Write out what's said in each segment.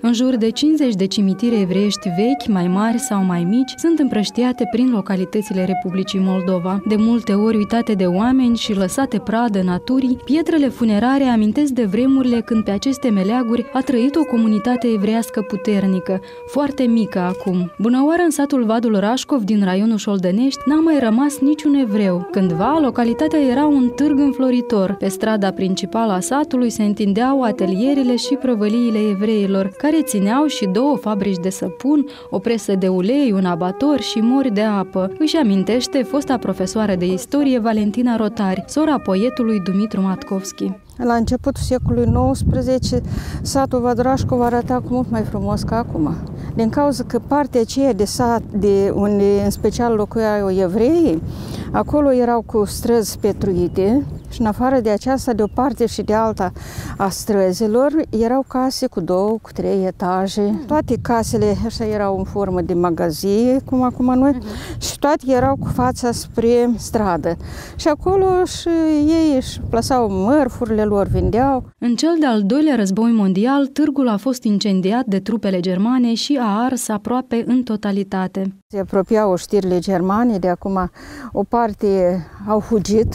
În jur de 50 de cimitire evreiești vechi, mai mari sau mai mici, sunt împrăștiate prin localitățile Republicii Moldova. De multe ori uitate de oameni și lăsate pradă naturii, pietrele funerare amintesc de vremurile când pe aceste meleaguri a trăit o comunitate evreiască puternică, foarte mică acum. Bunăoară, în satul Vadul Rașcov din raionul Șoldănești n-a mai rămas niciun evreu. Cândva, localitatea era un târg înfloritor. Pe strada principală a satului se întindeau atelierele și prăvăliile evreilor, care țineau și 2 fabrici de săpun, o presă de ulei, un abator și mori de apă. Își amintește fosta profesoară de istorie Valentina Rotari, sora poetului Dumitru Matkovski. La începutul secolului XIX, satul Vadul Rașcov arăta cu mult mai frumos ca acum. Din cauza că partea aceea de sat, de unde în special locuiau evreii, acolo erau cu străzi petruite și în afară de aceasta, de o parte și de alta a străzilor, erau case cu 2, cu 3 etaje. Toate casele așa erau în formă de magazie, cum acum noi, și toate erau cu fața spre stradă. Și acolo și ei își plasau mărfurile lor, vindeau. În cel de-al doilea război mondial, târgul a fost incendiat de trupele germane și a ars aproape în totalitate. Se apropiau știrile germane, de acum o parte au fugit,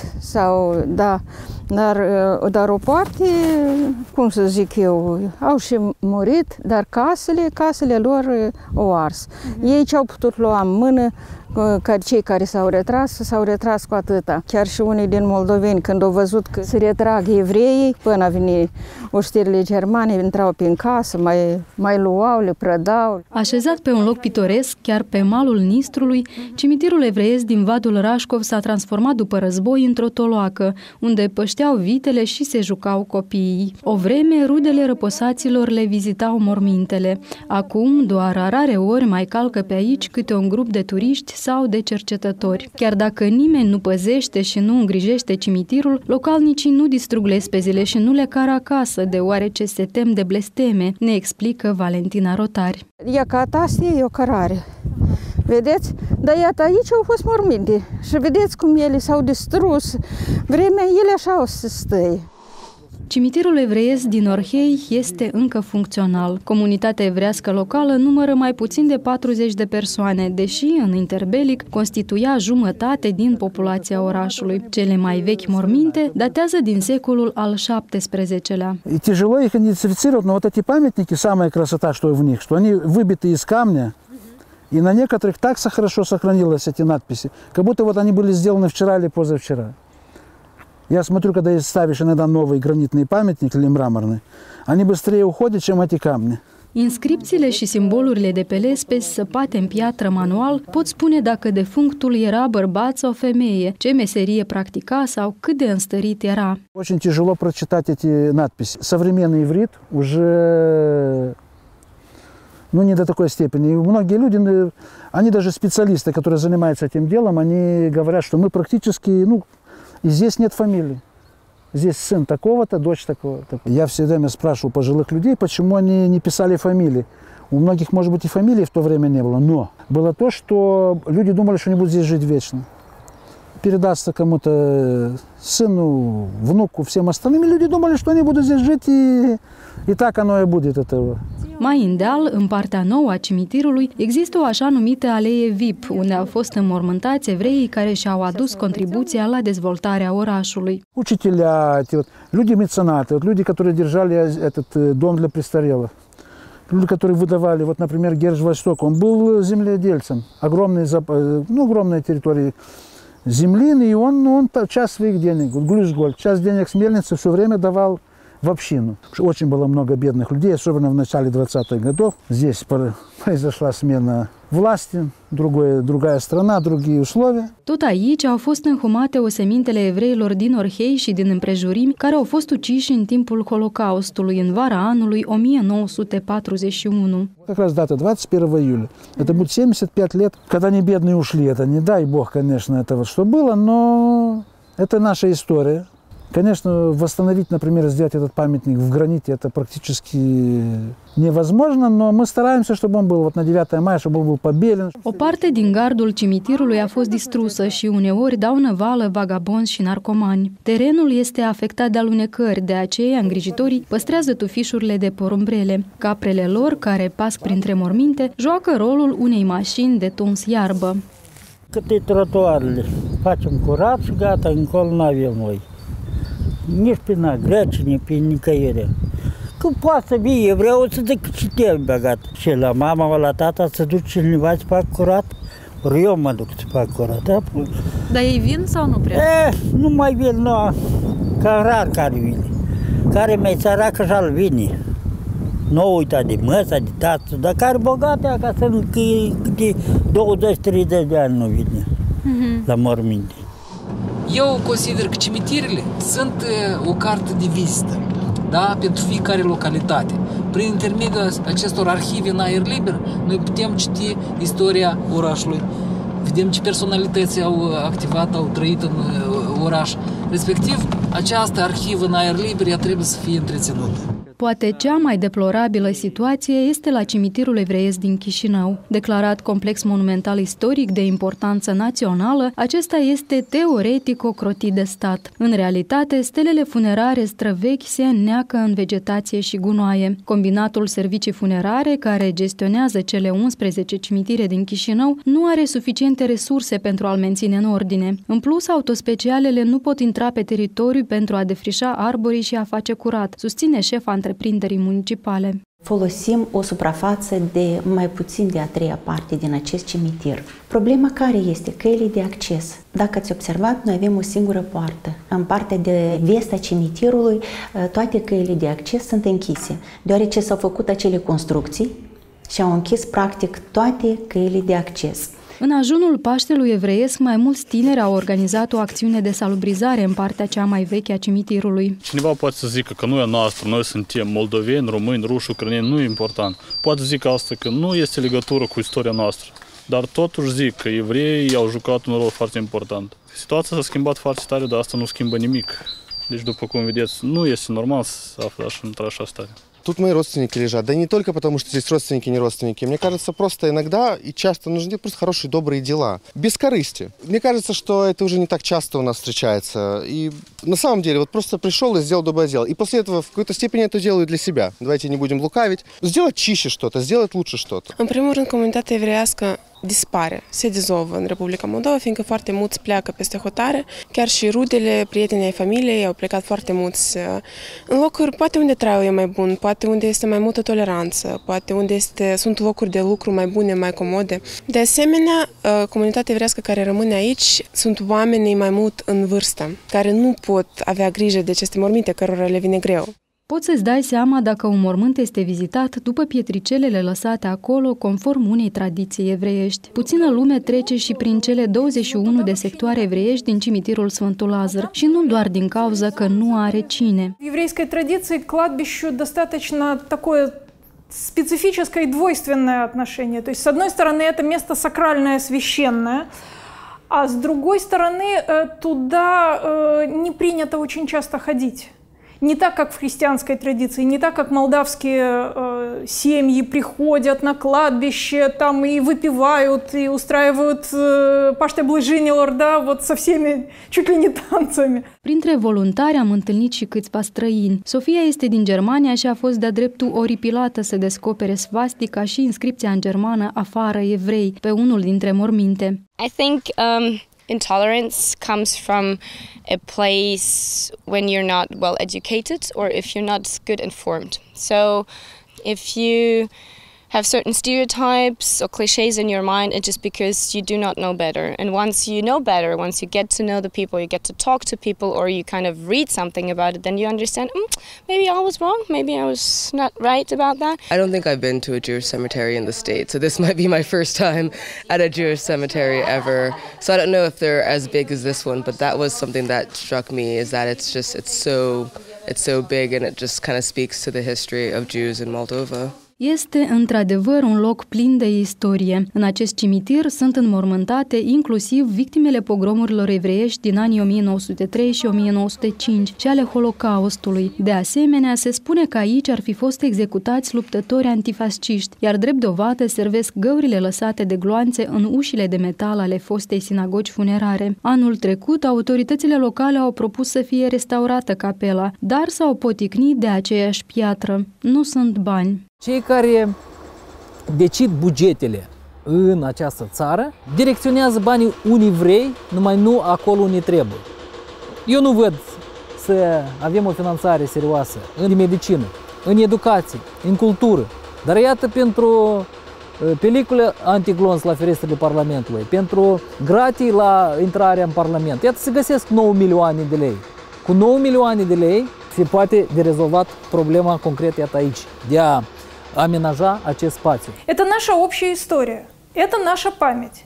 dar o parte, cum să zic eu, au și murit, dar casele lor au ars. Ei ce au putut lua în mână, ca cei care s-au retras cu atâta. Chiar și unii din moldoveni, când au văzut că se retrag evreii, până a venit oștirile germane, intrau prin casă, mai luau, le prădau. Așezat pe un loc pitoresc, chiar pe malul Nistrului, cimitirul evreiesc din Vadul Rașcov s-a transformat după război într-o toloacă, unde pășteau vitele și se jucau copiii. O vreme, rudele răposaților le vizitau mormintele. Acum, doar a rare ori mai calcă pe aici câte un grup de turiști sau de cercetători. Chiar dacă nimeni nu păzește și nu îngrijește cimitirul, localnicii nu distrug lespezile și nu le cară acasă, deoarece se tem de blesteme, ne explică Valentina Rotari. Asta e o cărare. Vedeți? Dar iată, aici au fost morminte și vedeți cum ele s-au distrus. Vremea ele așa au să stă. Cimitirul evreiesc din Orhei este încă funcțional. Comunitatea evrească locală numără mai puțin de 40 de persoane, deși în interbelic constituia jumătate din populația orașului. Cele mai vechi morminte datează din secolul al XVII-lea. Тяжело их идентифицировать, но вот эти памятники, самая красота, что в них, что они выбиты из камня, и на некоторых так хорошо сохранились эти надписи, как будто вот они были сделаны вчера или позавчера. Я смотрю, когда ставишь иногда новый гранитный памятник или мраморный, они быстрее уходят, чем эти камни. Inscripțiile și simbolurile de pe lespezi săpate în piatră manual pot spune dacă defunctul era bărbat sau femeie, ce meserie practica sau cât de înstărit era. Очень тяжело прочитать эти надписи. Современный иврит уже не до такой степени. И многие люди, они даже специалисты, которые занимаются этим делом, они говорят, что мы практически, и здесь нет фамилии. Здесь сын такого-то, дочь такого-то. Я все время спрашиваю пожилых людей, почему они не писали фамилии. У многих, может быть, и фамилий в то время не было, но было то, что люди думали, что они будут здесь жить вечно. Передастся кому-то, сыну, внуку, всем остальным. И люди думали, что они будут здесь жить, и так оно и будет этого. Mai în deal, în partea nouă a cimitirului, există o așa numită alee VIP, unde au fost înmormântați evreii care și-au adus contribuția la dezvoltarea orașului. Учителя, люди меценаты, люди, которые держали этот дом для престарелых, люди, которые выдавали, вот, например, Герж Восток, он был земледельцем, огромные территории земли, и он часть своих денег, Глюшгольд, часть денег с мельницы все время давал в общину. Очень было много бедных людей, особенно в начале 20-х годов. Здесь произошла смена власти, другая страна, другие условия. Tot aici au fost înhumate osemintele evreilor din Orhei și din împrejurimi care au fost uciși în timpul Holocaustului în vara anului 1941. Как раз дата 21 июля. Это будет 75 лет, когда они бедные ушли. Это не дай бог, конечно, этого, что было, но это наша история. Конечно, восстановить, например, сделать этот памятник в граните, это практически невозможно, но мы стараемся, чтобы он был вот на 9 мая, чтобы он был побелен. O parte din gardul cimitirului a fost distrusă și uneori dau năvală vagabonzi și narcomani. Terenul este afectat de alunecări, de aceea îngrijitorii păstrează tufișurile de porumbrele. Caprele lor, care pasc printre morminte, joacă rolul unei mașini de tuns iarbă. Câte trotuarele facem curat și gata, încolo nu avem noi. Nici pe Greci, nici pe nicăiere. Că poate să vii evreu să te citești băgat. Și la mama, la tata să duci cineva să fac curat, ori eu mă duc să fac curat. Dar ei vin sau nu prea? Nu mai vin, nu. Ca rar care vine. Care mai săracă și-al vine. Nu uita de măsa, de tată, dar care bogate acasă, câte 20-30 de ani nu vine la morminte. Eu consider că cimitirele sunt o carte de vizită, da, pentru fiecare localitate. Prin intermediul acestor arhive în aer liber, noi putem citi istoria orașului, vedem ce personalități au activat, au trăit în oraș. Respectiv, această arhivă în aer liber, ea trebuie să fie întreținută. Poate cea mai deplorabilă situație este la cimitirul evreiesc din Chișinău. Declarat complex monumental istoric de importanță națională, acesta este teoretic ocrotit de stat. În realitate, stelele funerare străvechi se înneacă în vegetație și gunoaie. Combinatul Servicii Funerare, care gestionează cele 11 cimitire din Chișinău, nu are suficiente resurse pentru a-l menține în ordine. În plus, autospecialele nu pot intra pe teritoriu pentru a defrișa arborii și a face curat, susține șefa întreprinderii municipale. Folosim o suprafață de mai puțin de a treia parte din acest cimitir. Problema care este? Căile de acces. Dacă ați observat, noi avem o singură poartă. În partea de vest a cimitirului, toate căile de acces sunt închise, deoarece s-au făcut acele construcții și au închis practic toate căile de acces. În ajunul Paștelui evreiesc, mai mulți tineri au organizat o acțiune de salubrizare în partea cea mai veche a cimitirului. Cineva poate să zică că nu e noastră, noi suntem moldoveni, români, ruși, ucraineni, nu e important. Poate să zică asta că nu este legătură cu istoria noastră, dar totuși zic că evreii au jucat un rol foarte important. Situația s-a schimbat foarte tare, dar asta nu schimbă nimic. Deci, după cum vedeți, nu este normal să afli într-așa stare. Тут мои родственники лежат. Да не только потому, что здесь родственники, не родственники. Мне кажется, просто иногда и часто нужны просто хорошие, добрые дела. Без корысти. Мне кажется, что это уже не так часто у нас встречается. И на самом деле, вот просто пришел и сделал доброе дело. И после этого в какой-то степени это делаю для себя. Давайте не будем лукавить. Сделать чище что-то, сделать лучше что-то. În primul rând, comunitatea evreiască dispare, se dizolvă în Republica Moldova, fiindcă foarte mulți pleacă peste hotare. Chiar și rudele, prietenii ai familiei au plecat foarte mulți în locuri, poate unde traiul e mai bun, poate unde este mai multă toleranță, poate unde sunt locuri de lucru mai bune, mai comode. De asemenea, comunitatea evreiască care rămâne aici sunt oamenii mai mult în vârstă, care nu pot avea grijă de aceste morminte, cărora le vine greu. Poți să-ți dai seama dacă un mormânt este vizitat după pietricelele lăsate acolo, conform unei tradiții evreiești. Puțină lume trece și prin cele 21 de sectoare evreiești din cimitirul Sfântul Lazar și nu doar din cauza că nu are cine. В еврейской традиции к кладбищу достаточно такое специфическое и двойственное отношение. То есть, с одной стороны, это место сакральное, священное, а с другой стороны, туда не принято очень часто ходить. Не так, как в христианской традиции, не так, как молдавские семьи приходят на кладбище там и выпивают, и устраивают Паște Blăjinilor, да, вот со всеми чуть ли не танцами. Printre voluntari am întâlnit și câțiva străini. Sofia este din Germania și a fost de-a dreptul oripilată să descopere svastica și inscripția în germană afară evrei pe unul dintre morminte. I think intolerance comes from a place when you're not well educated or if you're not good informed. So if you have certain stereotypes or cliches in your mind, it's just because you do not know better. And once you know better, once you get to know the people, you get to talk to people, or you kind of read something about it, then you understand, maybe I was wrong, maybe I was not right about that. I don't think I've been to a Jewish cemetery in the States, so this might be my first time at a Jewish cemetery ever. So I don't know if they're as big as this one, but that was something that struck me, is that it's so big, and it just kind of speaks to the history of Jews in Moldova. Este într-adevăr un loc plin de istorie. În acest cimitir sunt înmormântate inclusiv victimele pogromurilor evreiești din anii 1903 și 1905 și ale Holocaustului. De asemenea, se spune că aici ar fi fost executați luptători antifasciști, iar drept dovadă servesc găurile lăsate de gloanțe în ușile de metal ale fostei sinagogi funerare. Anul trecut, autoritățile locale au propus să fie restaurată capela, dar s-au poticnit de aceeași piatră. Nu sunt bani. Cei care decid bugetele în această țară direcționează banii unii vrei, numai nu acolo unde trebuie. Eu nu văd să avem o finanțare serioasă în medicină, în educație, în cultură, dar iată pentru pelicule antiglonț la ferestrele Parlamentului, pentru gratii la intrarea în Parlament. Iată se găsesc 9 milioane de lei. Cu 9 milioane de lei se poate de rezolvat problema concretă iată aici, de a аменажа acest spațiu. Это наша общая история, это наша память,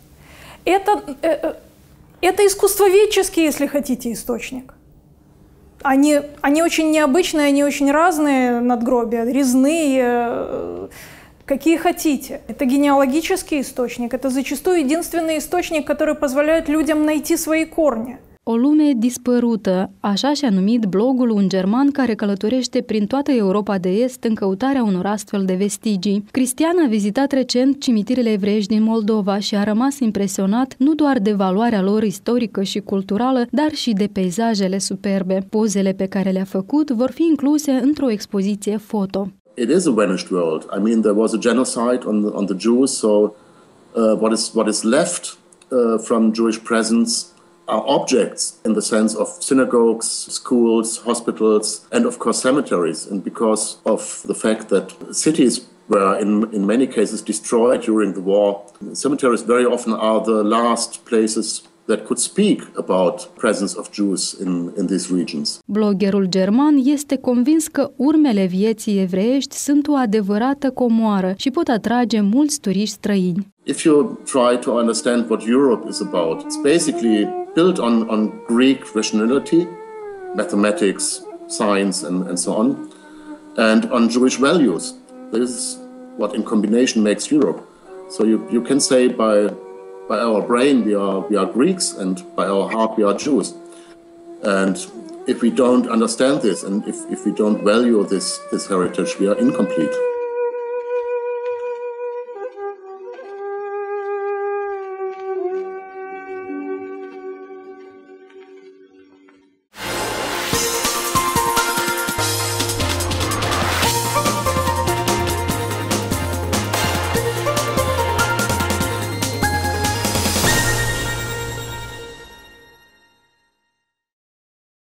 это искусствоведческий, если хотите, источник. Они очень необычные, они очень разные надгробия, резные, какие хотите. Это генеалогический источник, это зачастую единственный источник, который позволяет людям найти свои корни. O lume dispărută, așa și-a numit blogul un german care călătorește prin toată Europa de Est în căutarea unor astfel de vestigii. Cristian a vizitat recent cimitirele evreiești din Moldova și a rămas impresionat nu doar de valoarea lor istorică și culturală, dar și de peisajele superbe. Pozele pe care le-a făcut vor fi incluse într-o expoziție foto. It is a vanished world. I mean, there was a genocide on the Jews, so what is left from Jewish presence are objects in the sense of synagogues, schools, hospitals, and of course cemeteries. And because of the fact that cities were in many cases destroyed during the war, cemeteries very often are the last places that could speak about presence of Jews in these regions. Bloggerul german este convins că urmele vieții evreiești sunt o adevărată comoară și pot atrage mulți turiști străini. If you try to understand what Europe is about, it's basically built on Greek rationality, mathematics, science, and so on, and on Jewish values. This is what in combination makes Europe. So you can say by our brain we are Greeks, and by our heart we are Jews. And if we don't understand this, and if we don't value this heritage, we are incomplete.